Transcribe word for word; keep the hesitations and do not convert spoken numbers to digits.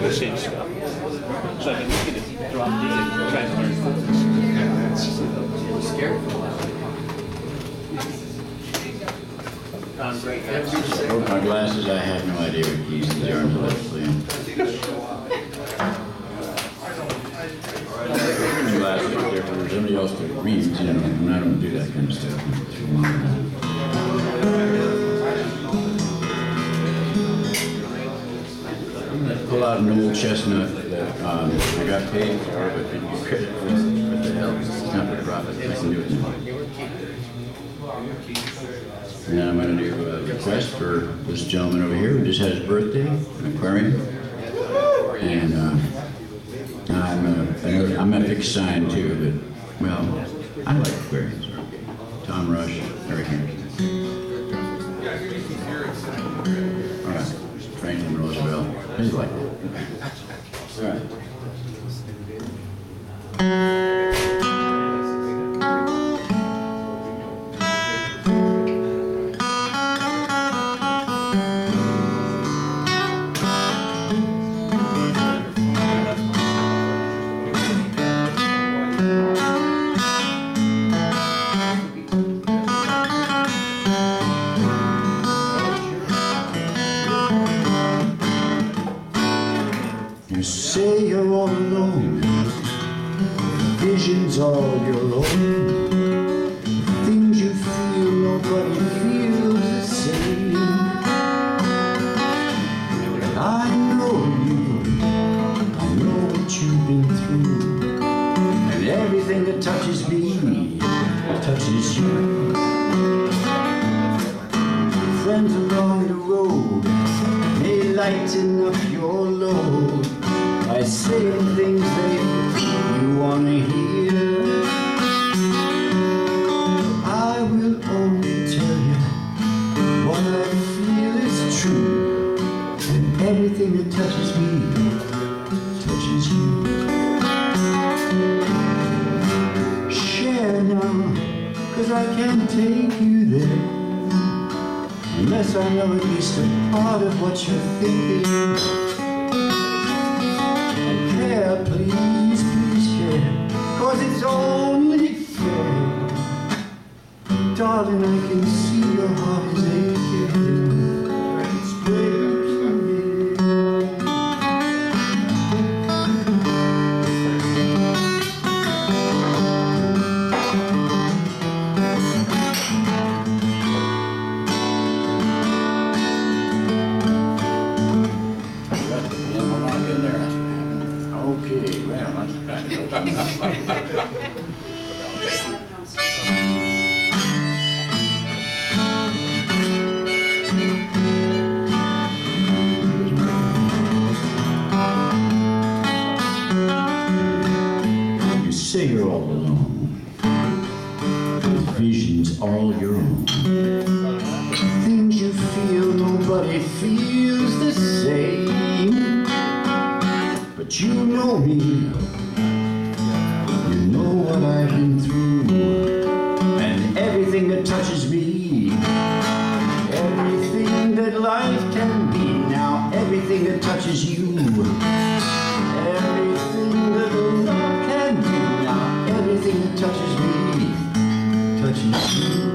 the same stuff. So I've been looking at drop D and trying to learn focus. I'm scared for a while. Um, great. I broke my glasses, I had no idea what keys these are until I was playing. Glasses are different, or somebody else could read, you know, and I don't do that kind of stuff. I'm going to pull out an old chestnut that um, I got paid for, but didn't get credit for. What the hell? It's not for profit. I can do it now. And I'm going to do a request for this gentleman over here who just had his birthday, an aquarium. And uh, I'm, uh, I'm a fixed sign too, but, well, I like aquariums. Tom Rush, Eric Henry. All right, Franklin Roosevelt. I just like that. All right. You say you're all alone, visions all your own, things you feel nobody feels the same. I know you, I know what you've been through, and everything that touches me touches you. Friends along the road may lighten up your load by saying things that you want to hear. I will only tell you what I feel is true, and everything that touches me touches you. Share now, 'cause I can't take you there unless I know at least a part of what you're thinking. Please, please care, 'cause it's only fair. Darling, I can see your heart is aching. It's breaking. Okay, well, that's bad. You say you're all alone, visions all your own, things you feel nobody feels the same. But you know me, you know what I've been through, and everything that touches me, everything that life can be. Now everything that touches you, everything that love can do. Now everything that touches me touches you.